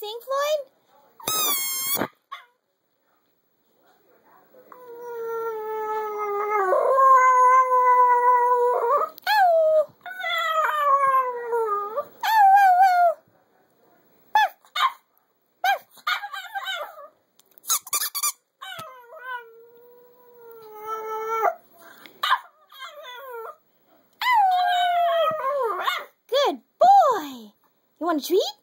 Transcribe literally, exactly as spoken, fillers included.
sing, Floyd? Good boy. You want a treat?